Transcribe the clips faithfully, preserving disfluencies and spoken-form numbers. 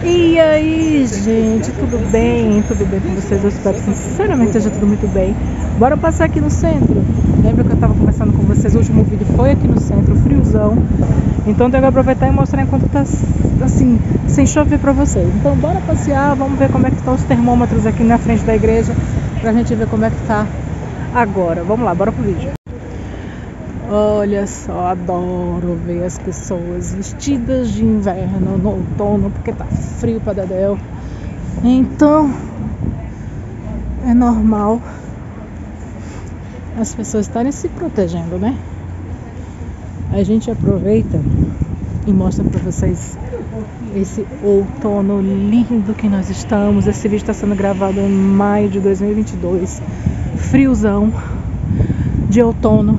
E aí, gente, tudo bem? Tudo bem com vocês? Eu espero que sinceramente esteja tudo muito bem. Bora passar aqui no centro. Lembra que eu estava conversando com vocês? O último vídeo foi aqui no centro, friozão. Então tenho que aproveitar e mostrar enquanto tá assim, sem chover pra vocês. Então bora passear, vamos ver como é que estão os termômetros aqui na frente da igreja, pra gente ver como é que tá agora. Vamos lá, bora pro vídeo. Olha só, adoro ver as pessoas vestidas de inverno no outono, porque tá frio pra dedéu. Então, é normal as pessoas estarem se protegendo, né? A gente aproveita e mostra pra vocês esse outono lindo que nós estamos. Esse vídeo está sendo gravado em maio de dois mil e vinte e dois. Friozão de outono.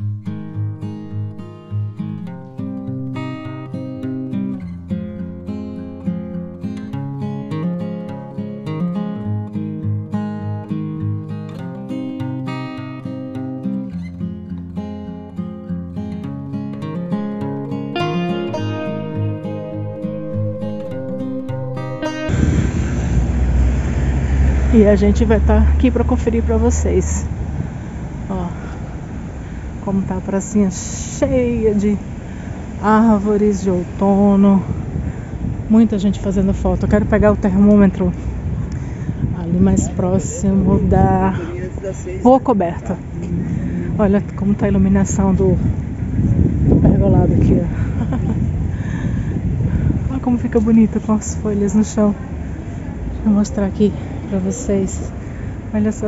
E a gente vai estar aqui para conferir para vocês, ó, como tá a pracinha cheia de árvores de outono, muita gente fazendo foto. Eu quero pegar o termômetro ali mais próximo da Rua Coberta. Olha como tá a iluminação do pergolado aqui, ó. Olha como fica bonito com as folhas no chão. Deixa eu mostrar aqui pra vocês. Olha só.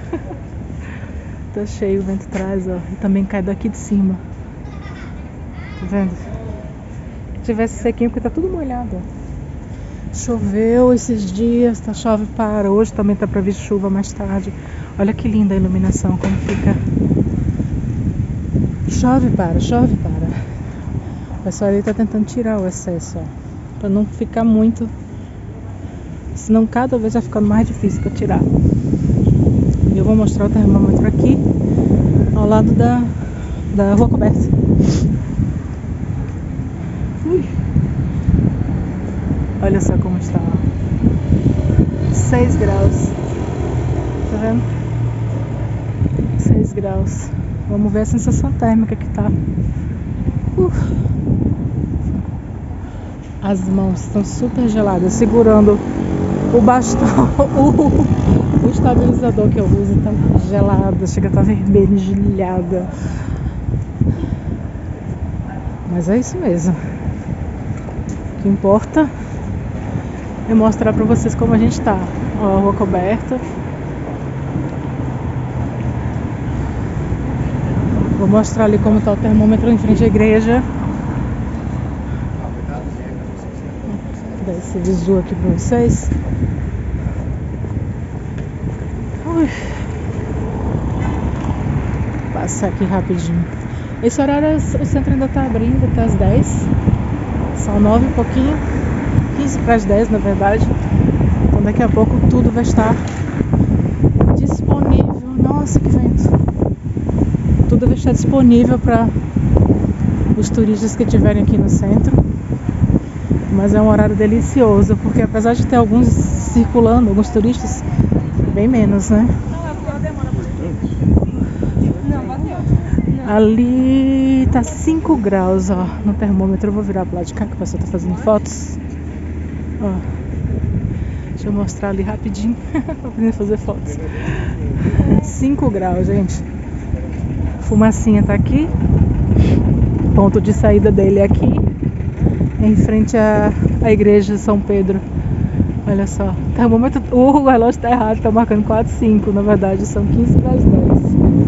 Tá cheio, o vento traz, ó. E também cai daqui de cima. Tá vendo? Se tivesse sequinho, porque tá tudo molhado, ó. Choveu esses dias, tá, chove para. Hoje também tá previsto chuva mais tarde. Olha que linda a iluminação, como fica. Chove para, chove para. O pessoal ali tá tentando tirar o excesso, ó, pra não ficar muito, senão cada vez vai ficando mais difícil para tirar. Eu vou mostrar o termômetro aqui ao lado da, da Rua Coberta. Ui. Olha só como está, seis graus. Tá vendo? seis graus. Vamos ver a sensação térmica que tá. Uh. As mãos estão super geladas, segurando o bastão, o, o estabilizador que eu uso tá gelado, chega a estar vermelha, engelhada. Mas é isso mesmo. O que importa é mostrar pra vocês como a gente tá. Ó, a Rua Coberta. Vou mostrar ali como tá o termômetro em frente à igreja. Vou dar esse visu aqui pra vocês. Ui. Passar aqui rapidinho. Esse horário o centro ainda tá abrindo até as dez. São nove e pouquinho. quinze para as dez, na verdade. Então daqui a pouco tudo vai estar disponível. Nossa, que vento! Tudo vai estar disponível para os turistas que estiverem aqui no centro. Mas é um horário delicioso, porque apesar de ter alguns circulando, alguns turistas, bem menos, né? Ali tá cinco graus, ó, no termômetro. Eu vou virar pro lado de cá que o pessoal tá fazendo fotos. Ó, deixa eu mostrar ali rapidinho pra poder fazer fotos. cinco graus, gente. Fumacinha tá aqui. Ponto de saída dele é aqui, em frente à, à igreja de São Pedro. Olha só, termômetro, o relógio tá errado, tá marcando quatro e cinco, na verdade são quinze para as dez.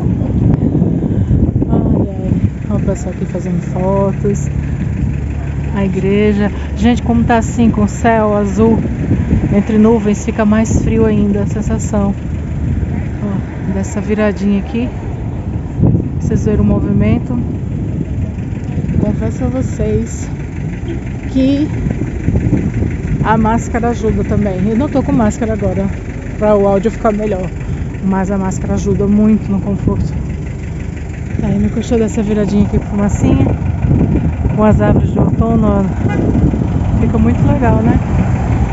Ai, ai. Olha o pessoal aqui fazendo fotos. A igreja. Gente, como tá assim, com céu azul entre nuvens, fica mais frio ainda a sensação. Ó, dessa viradinha aqui. Vocês viram o movimento. Confesso a vocês que a máscara ajuda também. Eu não tô com máscara agora para o áudio ficar melhor, mas a máscara ajuda muito no conforto. Tá aí, me gostou dessa viradinha aqui por massinha, com as árvores de outono, ó. Fica muito legal, né?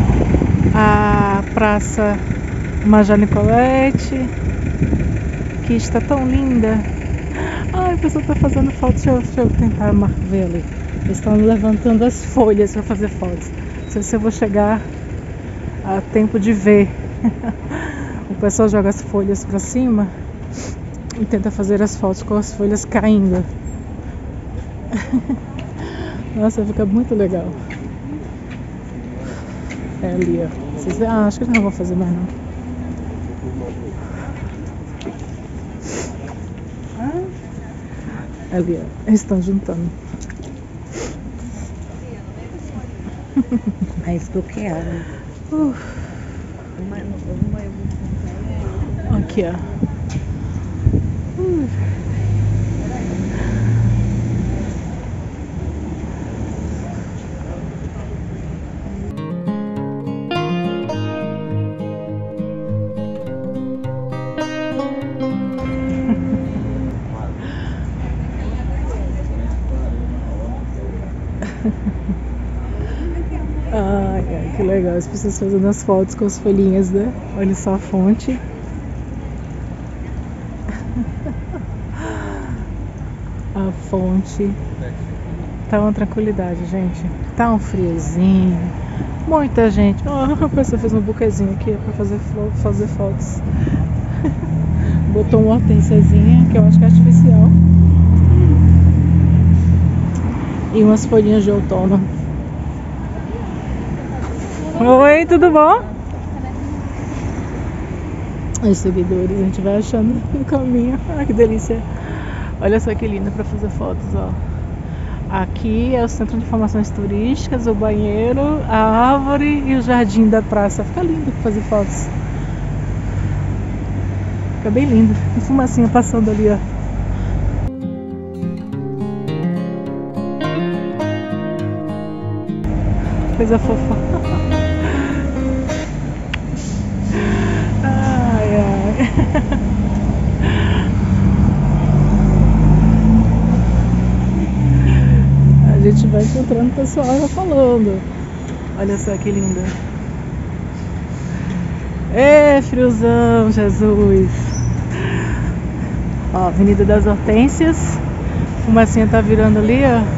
a Praça Major Nicolete, que está tão linda. Ai, a pessoa está fazendo foto. Deixa eu, deixa eu tentar ver ali. Eles estão levantando as folhas para fazer fotos. Não sei se eu vou chegar a tempo de ver. O pessoal joga as folhas para cima e tenta fazer as fotos com as folhas caindo. Nossa, fica muito legal. É ali, ó. Vocês... Ah, acho que não vou fazer mais não. Ali, ó. Eles estão juntando. Aí ficou criado. Uh. Aqui, ó. Uh. Ai, ai, que legal, as pessoas fazendo as fotos com as folhinhas, né? Olha só a fonte. A fonte. Tá uma tranquilidade, gente. Tá um friozinho. Muita gente. Oh, a pessoa fez um buquezinho aqui pra fazer, fazer fotos. Botou uma hortênsiazinha, que eu acho que é artificial. E umas folhinhas de outono. Oi, tudo bom? Os seguidores, a gente vai achando no caminho. Ai, que delícia. Olha só que linda para fazer fotos, ó. Aqui é o Centro de Informações Turísticas, o banheiro, a árvore e o jardim da praça. Fica lindo para fazer fotos. Fica bem lindo. E fumacinha passando ali, ó. Coisa fofa. Ai, ai. A gente vai encontrando o pessoal já falando. Olha só que linda. Ê, friozão, Jesus. Ó, Avenida das Hortênsias. Fumacinha tá virando ali, ó.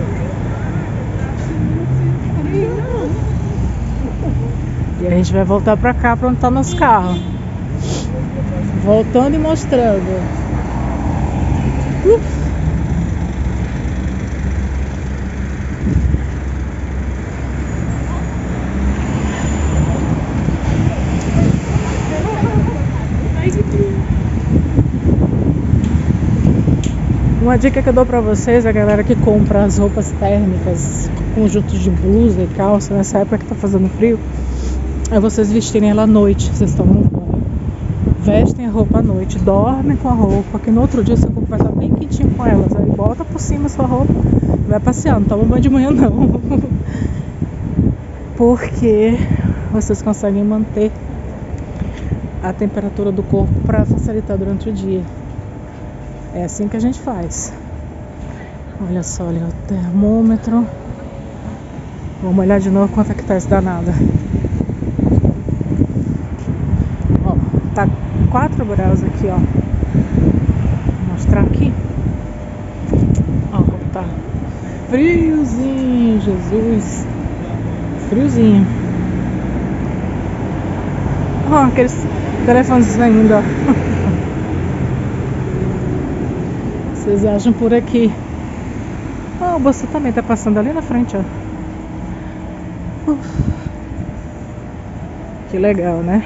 E a gente vai voltar pra cá, pra onde tá nosso carro. Voltando e mostrando. Uf. Uma dica que eu dou pra vocês, a galera que compra as roupas térmicas, conjuntos de blusa e calça, nessa época que tá fazendo frio, é vocês vestirem ela à noite. Vocês tomam banho, vestem a roupa à noite, dormem com a roupa, que no outro dia seu corpo vai estar bem quentinho com elas. Aí bota por cima a sua roupa e vai passear. Não toma banho de manhã não. Porque vocês conseguem manter a temperatura do corpo para facilitar durante o dia. É assim que a gente faz. Olha só ali o termômetro. Vamos olhar de novo quanto é que tá esse danado. Ó, tá quatro graus aqui, ó. Vou mostrar aqui. Ó como tá. Friozinho, Jesus. Friozinho. Ó, aqueles telefones ainda, ó. Vocês acham por aqui. Ó, o bolso também tá passando ali na frente, ó. Uf. Que legal, né?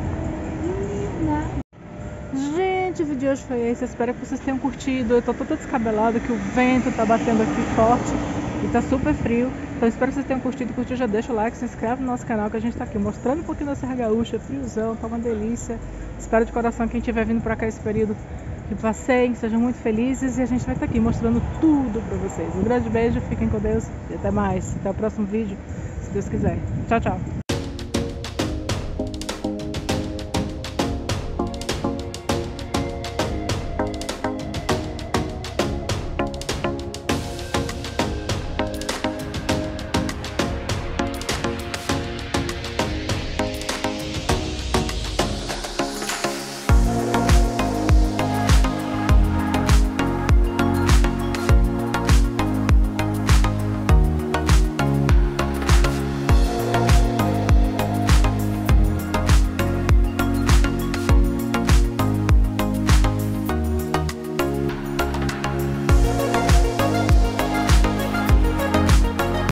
Gente, o vídeo de hoje foi esse. Eu espero que vocês tenham curtido. Eu tô toda descabelada, que o vento tá batendo aqui forte e tá super frio. Então espero que vocês tenham curtido. Curtiu, já deixa o like, se inscreve no nosso canal, que a gente tá aqui mostrando um pouquinho da Serra Gaúcha, friozão, tá uma delícia. Espero de coração quem estiver vindo pra cá esse período que passeiem, sejam muito felizes, e a gente vai estar aqui mostrando tudo pra vocês. Um grande beijo, fiquem com Deus e até mais. Até o próximo vídeo, se Deus quiser. Tchau, tchau.